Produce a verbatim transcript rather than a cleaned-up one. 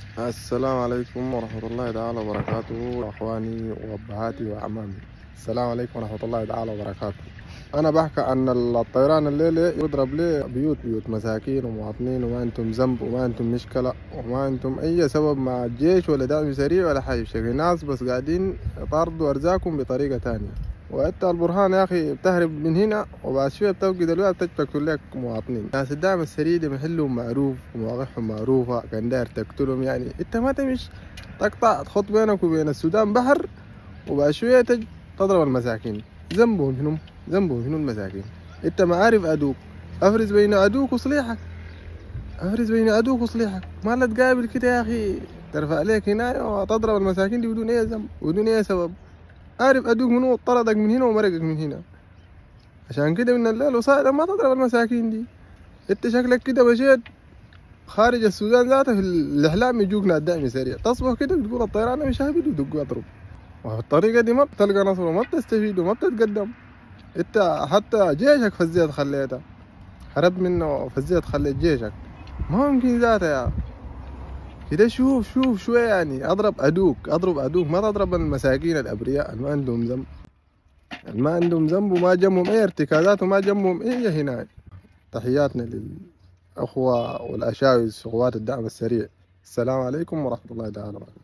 السلام عليكم ورحمة الله تعالى وبركاته، أخواني وأبهاتي وأعمامي. السلام عليكم ورحمة الله تعالى وبركاته. أنا بحكي أن الطيران الليلة يضرب لي بيوت بيوت مساكين ومواطنين، وما أنتم ذنب وما أنتم مشكلة وما أنتم أي سبب مع الجيش ولا دعم سريع ولا حاجة. في ناس بس قاعدين يطاردوا أرزاقهم بطريقة تانية، وأنت البرهان يا أخي بتهرب من هنا وبعد شوية بتوقد الوقت تجي تقتل لك مواطنين. ناس الدعم السريع دي محلهم معروف ومواقعهم معروفة، كان داير تقتلهم. يعني أنت ما تمش تقطع تخط بينك وبين السودان بحر وبعد شوية تجي تضرب المساكين. ذنبهم شنو؟ ذنبهم شنو المساكين؟ أنت ما عارف أدوك، أفرز بين أدوك وصليحك، أفرز بين أدوك وصليحك. ما لا تقابل كده يا أخي ترفع عليك هنا وتضرب المساكين دي بدون أي ذنب بدون أي سبب. عارف أدوك منو طردك من هنا ومرقك من هنا، عشان كده من الليل وصاير ما تضرب المساكين دي. انت شكلك كده مشيت خارج السودان ذاته في الاحلام يجوك ناس دعم سريع، تصبح كده بتقول الطيران مش هابط ودق اضرب، وبالطريقه دي ما بتلقى نصر وما بتستفيد وما بتتقدم. انت حتى جيشك فزيت خليته، هرب منه فزيت خليت جيشك. ما ممكن ذاته يا كده. شوف شوف شويه، يعني اضرب ادوك اضرب ادوك، ما تضرب المساكين الابرياء اللي ما عندهم ذنب، اللي ما عندهم ذنب وما جنبهم اي ارتكازات وما جنبهم اي هنا. تحياتنا للأخوة والأشاوس وقوات الدعم السريع. السلام عليكم ورحمة الله تعالى وبركاته.